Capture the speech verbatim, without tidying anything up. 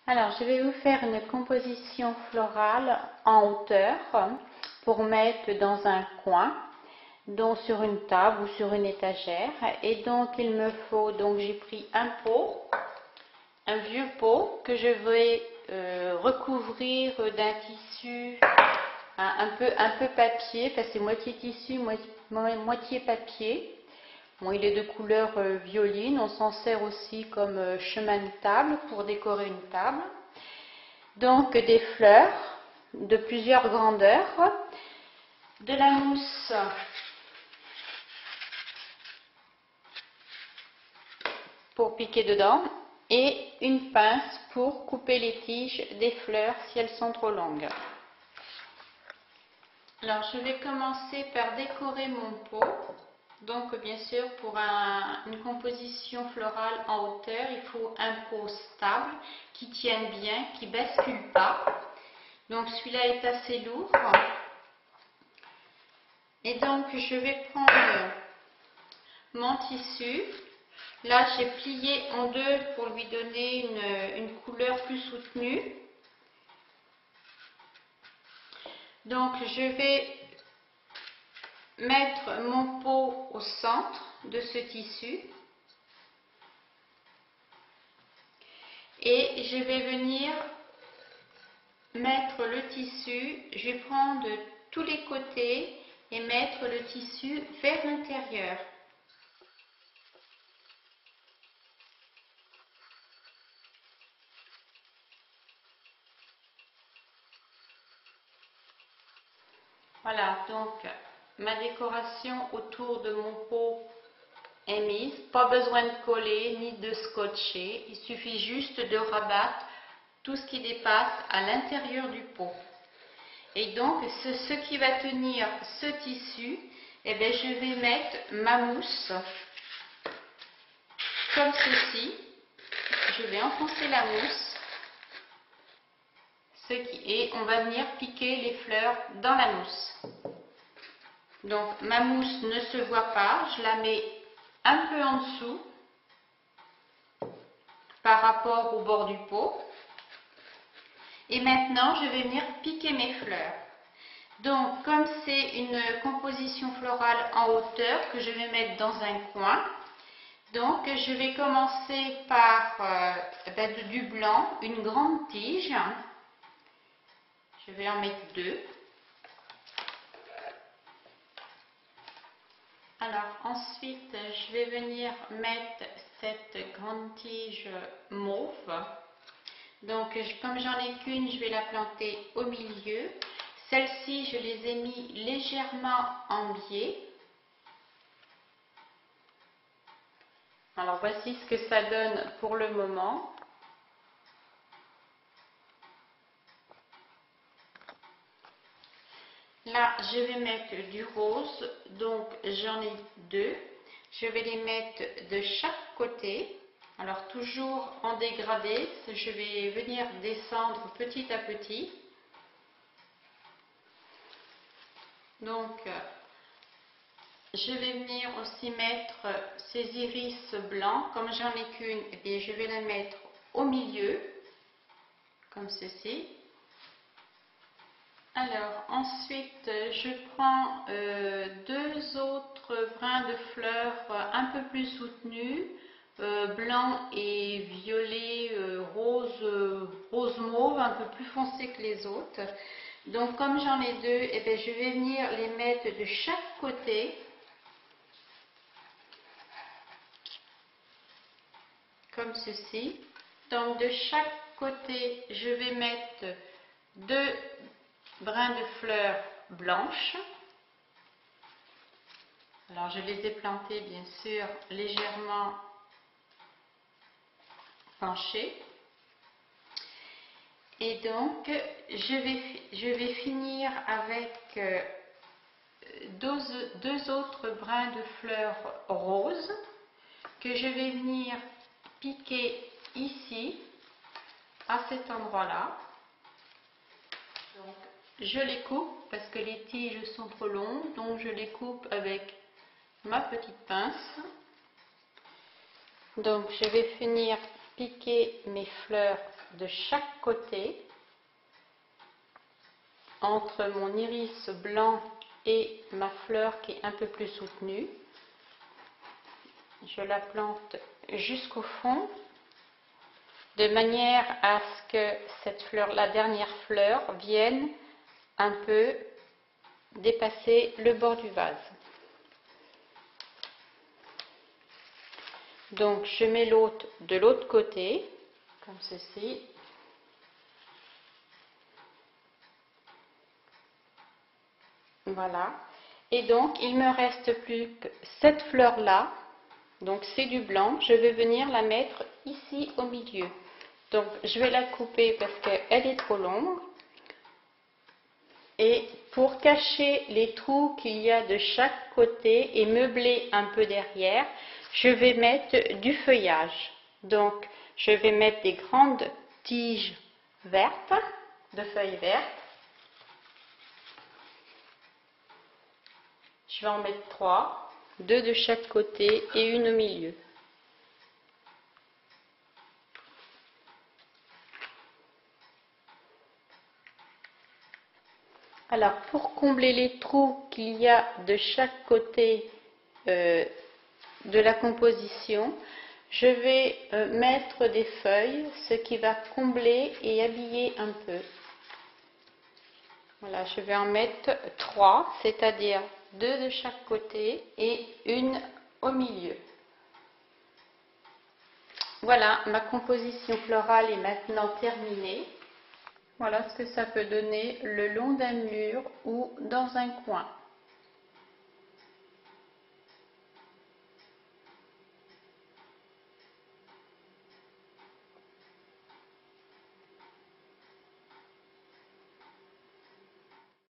Alors, je vais vous faire une composition florale en hauteur pour mettre dans un coin, donc sur une table ou sur une étagère. Et donc, il me faut, donc j'ai pris un pot, un vieux pot que je vais euh, recouvrir d'un tissu un, un, peu, un peu papier, parce que c'est moitié tissu, moitié, moitié papier. Bon, il est de couleur euh, violine, on s'en sert aussi comme euh, chemin de table pour décorer une table. Donc des fleurs de plusieurs grandeurs, de la mousse pour piquer dedans et une pince pour couper les tiges des fleurs si elles sont trop longues. Alors je vais commencer par décorer mon pot. Donc bien sûr pour un, une composition florale en hauteur, il faut un pot stable qui tienne bien, qui ne bascule pas. Donc celui-là est assez lourd. Et donc je vais prendre mon tissu. Là j'ai plié en deux pour lui donner une, une couleur plus soutenue. Donc je vais mettre mon pot au centre de ce tissu et je vais venir mettre le tissu, je vais prendre tous les côtés et mettre le tissu vers l'intérieur. Voilà, donc ma décoration autour de mon pot est mise. Pas besoin de coller ni de scotcher. Il suffit juste de rabattre tout ce qui dépasse à l'intérieur du pot. Et donc, ce, ce qui va tenir ce tissu, eh bien, je vais mettre ma mousse comme ceci. Je vais enfoncer la mousse. Ce qui, et on va venir piquer les fleurs dans la mousse. Donc ma mousse ne se voit pas, je la mets un peu en dessous par rapport au bord du pot. Et maintenant je vais venir piquer mes fleurs. Donc comme c'est une composition florale en hauteur que je vais mettre dans un coin, donc je vais commencer par euh, ben, du blanc, une grande tige. Je vais en mettre deux. Alors ensuite, je vais venir mettre cette grande tige mauve. Donc comme j'en ai qu'une, je vais la planter au milieu. Celles-ci, je les ai mis légèrement en biais. Alors voici ce que ça donne pour le moment. Là, je vais mettre du rose, donc j'en ai deux. Je vais les mettre de chaque côté. Alors toujours en dégradé, je vais venir descendre petit à petit. Donc, je vais venir aussi mettre ces iris blancs. Comme j'en ai qu'une, eh bien, je vais la mettre au milieu, comme ceci. Alors, ensuite, je prends euh, deux autres brins de fleurs un peu plus soutenus, euh, blanc et violet, euh, rose, euh, rose mauve, un peu plus foncé que les autres. Donc, comme j'en ai deux, eh bien, je vais venir les mettre de chaque côté, comme ceci. Donc, de chaque côté, je vais mettre deux brins de fleurs blanches. Alors je les ai plantés bien sûr légèrement penchés. Et donc je vais, je vais finir avec euh, deux, deux autres brins de fleurs roses que je vais venir piquer ici, à cet endroit-là. Donc, je les coupe parce que les tiges sont trop longues, donc je les coupe avec ma petite pince. Donc je vais finir piquer mes fleurs de chaque côté entre mon iris blanc et ma fleur qui est un peu plus soutenue. Je la plante jusqu'au fond de manière à ce que cette fleur, la dernière fleur, vienne un peu dépasser le bord du vase. Donc je mets l'autre de l'autre côté, comme ceci. Voilà. Et donc il me reste plus que cette fleur là. Donc c'est du blanc. Je vais venir la mettre ici au milieu. Donc je vais la couper parce qu'elle est trop longue. Et pour cacher les trous qu'il y a de chaque côté et meubler un peu derrière, je vais mettre du feuillage. Donc je vais mettre des grandes tiges vertes, de feuilles vertes. Je vais en mettre trois, deux de chaque côté et une au milieu. Alors, pour combler les trous qu'il y a de chaque côté euh, de la composition, je vais euh, mettre des feuilles, ce qui va combler et habiller un peu. Voilà, je vais en mettre trois, c'est-à-dire deux de chaque côté et une au milieu. Voilà, ma composition florale est maintenant terminée. Voilà ce que ça peut donner le long d'un mur ou dans un coin.